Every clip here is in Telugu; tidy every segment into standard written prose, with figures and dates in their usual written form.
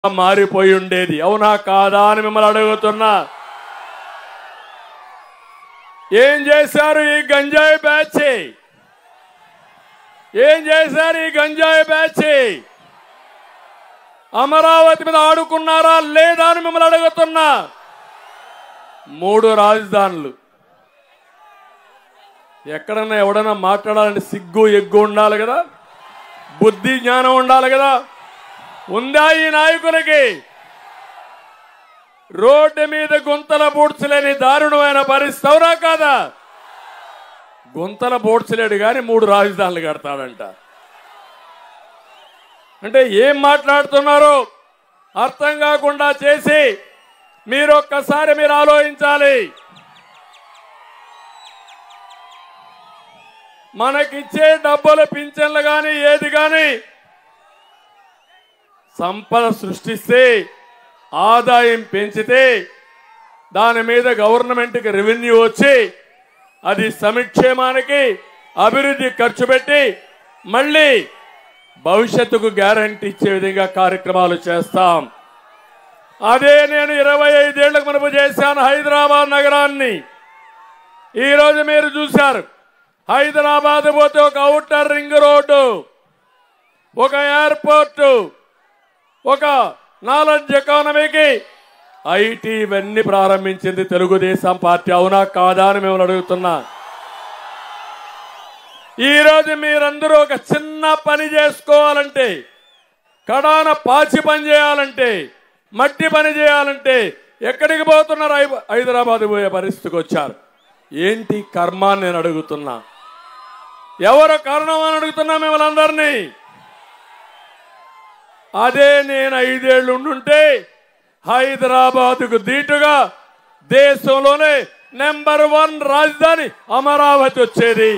మారిపోయి ఉండేది. అవునా కాదా అని మిమ్మల్ని అడుగుతున్నా. ఏం చేశారు ఈ గంజాయి బ్యాచ్? ఏం చేశారు ఈ గంజాయి బ్యాచ్? అమరావతి మీద ఆడుకున్నారా లేదా అని మిమ్మల్ని అడుగుతున్నా. 3 రాజధానులు. ఎక్కడన్నా ఎవడన్నా మాట్లాడాలంటే సిగ్గు ఎగ్గు ఉండాలి కదా, బుద్ధి జ్ఞానం ఉండాలి కదా. ఉందా ఈ నాయకులకి? రోడ్డు మీద గుంతల బూడ్చలేని దారుణమైన పరిస్థితి అవునా కాదా? గుంతల బూడ్చలేడు కానీ 3 రాజధానులు కడతాడంట. అంటే ఏం మాట్లాడుతున్నారో అర్థం కాకుండా చేసి మీరు ఒక్కసారి మీరు ఆలోచించాలి. మనకిచ్చే డబ్బులు పింఛన్లు కానీ ఏది కానీ సంపద సృష్టిస్తే, ఆదాయం పెంచితే దాని మీద గవర్నమెంట్కి రెవెన్యూ వచ్చి అది సంక్షేమానికి అభివృద్ధి ఖర్చు పెట్టి మళ్ళీ భవిష్యత్తుకు గ్యారంటీ ఇచ్చే విధంగా కార్యక్రమాలు చేస్తాం. అదే నేను 25 ఏళ్లకు మునుపు చేశాను హైదరాబాద్ నగరాన్ని. ఈరోజు మీరు చూశారు, హైదరాబాద్ పోతే ఒక ఔటర్ రింగ్ రోడ్డు, ఒక ఎయిర్పోర్టు, ఒక నాలెడ్జ్ ఎకానమీకి ఐటీ ఇవన్నీ ప్రారంభించింది తెలుగుదేశం పార్టీ. అవునా కాదా అని మిమ్మల్ని అడుగుతున్నా. ఈరోజు మీరందరూ ఒక చిన్న పని చేసుకోవాలంటే, కడాన పాచి పని చేయాలంటే, మట్టి పని చేయాలంటే ఎక్కడికి పోతున్నారు? హైదరాబాద్ పోయే పరిస్థితికి వచ్చారు. ఏంటి కర్మ అని నేను అడుగుతున్నా. ఎవరు కారణం అని అడుగుతున్నా మిమ్మల్ని అందరినీ. అదే నేను 5 ఏళ్ళు ఉండుంటే హైదరాబాద్కు దీటుగా దేశంలోనే నెంబర్ 1 రాజధాని అమరావతి వచ్చేది.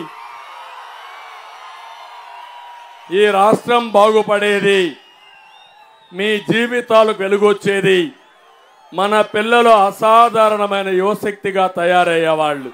ఈ రాష్ట్రం బాగుపడేది, మీ జీవితాలకు వెలుగొచ్చేది, మన పిల్లలు అసాధారణమైన యువశక్తిగా తయారయ్యేవాళ్ళు.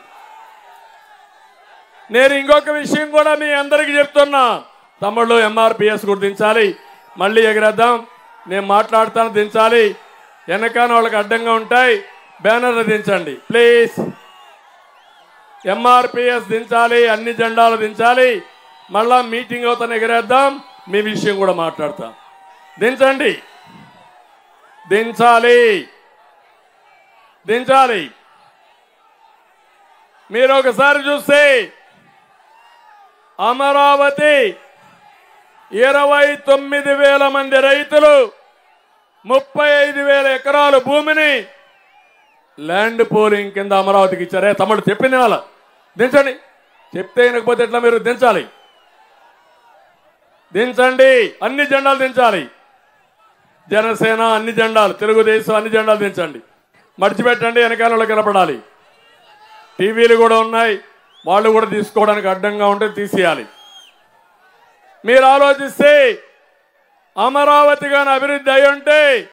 నేను ఇంకొక విషయం కూడా మీ అందరికీ చెప్తున్నా. తమ్ముళ్ళు ఎంఆర్పిఎస్ గుర్తించాలి, మళ్ళీ ఎగరేద్దాం. నేను మాట్లాడతాను, దించాలి. వెనకాల వాళ్ళకి అడ్డంగా ఉంటాయి, బ్యానర్లు దించండి ప్లీజ్. ఎంఆర్పిఎస్ దించాలి, అన్ని జెండాలు దించాలి. మళ్ళా మీటింగ్ అవుతాను, ఎగరేద్దాం. మీ విషయం కూడా మాట్లాడతాం. దించండి, దించాలి, దించాలి. మీరు ఒకసారి చూస్తే అమరావతి 29,000 మంది రైతులు 35,000 ఎకరాల భూమిని ల్యాండ్ పోలింగ్ కింద అమరావతికి ఇచ్చారే. తమ్ముడు చెప్పింది వాళ్ళ దించండి. చెప్తే వినకపోతే ఎట్లా? మీరు దించాలి, దించండి. అన్ని జెండాలు దించాలి. జనసేన అన్ని జెండాలు, తెలుగుదేశం అన్ని జెండాలు దించండి. మర్చిపెట్టండి, వెనకాల కనపడాలి. టీవీలు కూడా ఉన్నాయి, వాళ్ళు కూడా తీసుకోవడానికి అడ్డంగా ఉంటే తీసేయాలి. మీరు ఆలోచిస్తే అమరావతి గాని అభివృద్ధి అయి ఉంటే